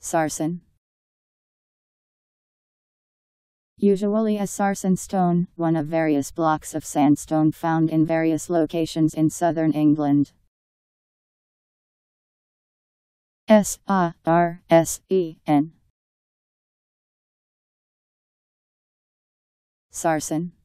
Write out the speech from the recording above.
Sarsen. Usually a sarsen stone, one of various blocks of sandstone found in various locations in southern England. S-A-R-S-E-N. Sarsen.